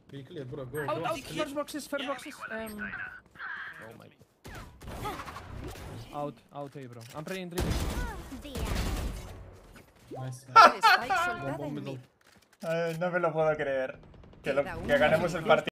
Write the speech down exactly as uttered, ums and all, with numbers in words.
Be clear, bro. Go, Out, go. out, first boxes, first boxes. Um, oh my. Out, out, eh, bro. I'm praying three. Nice. Spike soltada Bomb en middle. mid. Ay, no me lo puedo creer. Que, lo- Queda que uno ganemos el partido.